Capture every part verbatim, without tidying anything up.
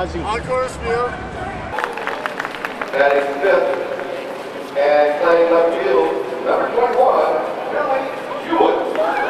Ozzy. On course view. Batting fifth and playing left field, number twenty-one, Willy Hewitt.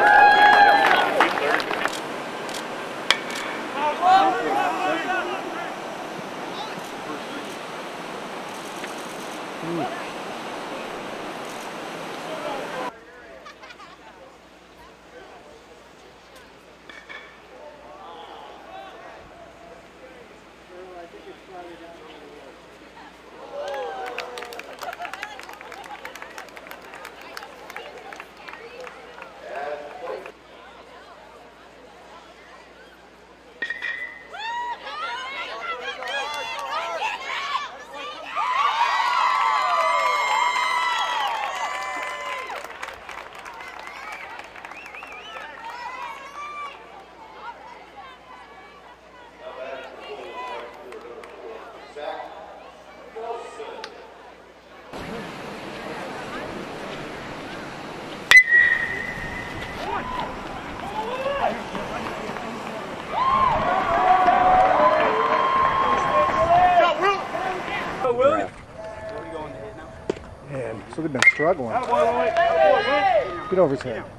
Man, so they've been struggling. Get over his head.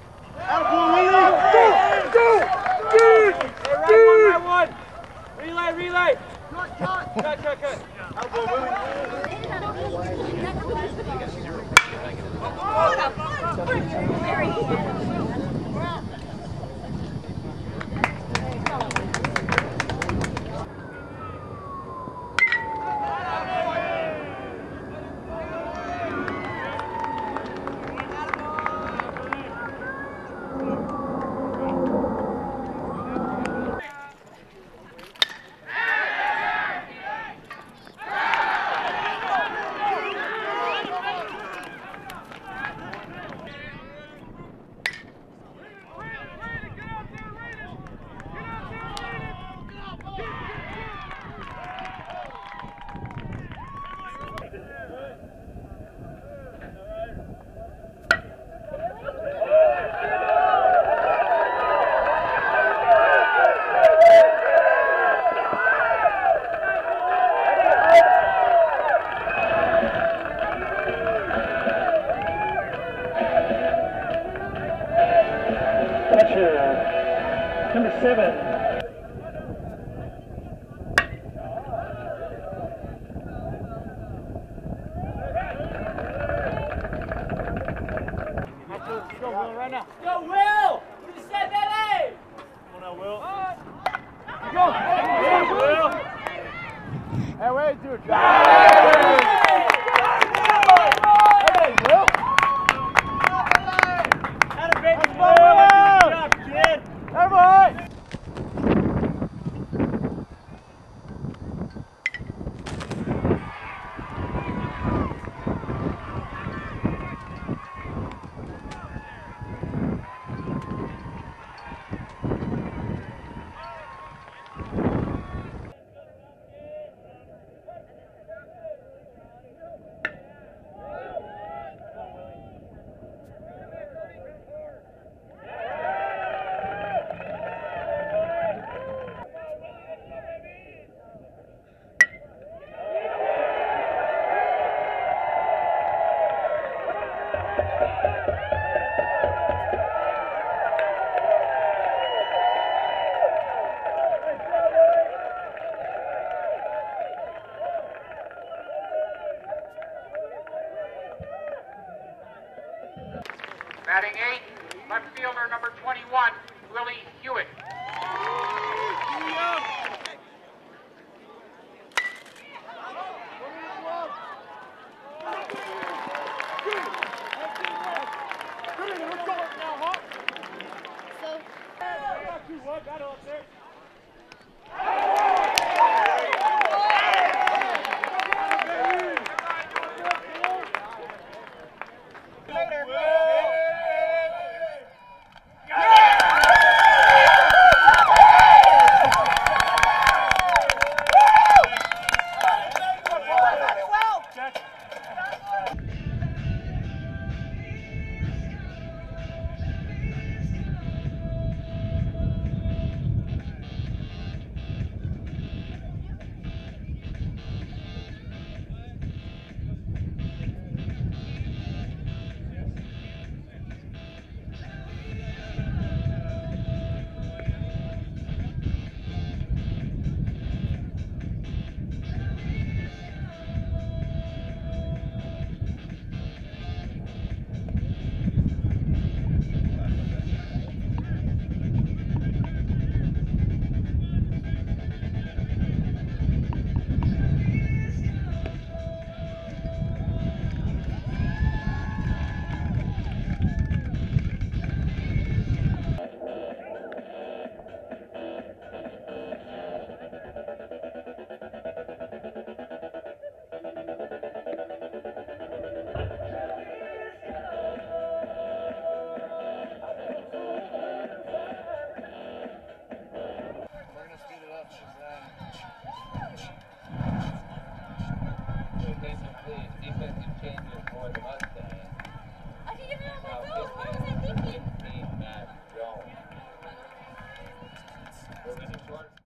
Relay, relay! Cut, cut, cut, cut! Outboard, number seven. Go, Will, right now. Go, Will! What did you say, baby? Come on now, Will. Go! Hey, Will! Hey, wait, dude. Hey, Will! Had a baby, Will! Good job, kid! Everybody! Batting eight, left fielder number twenty-one, Willy Hewitt. changes for the Mustangs. I can give you all my food.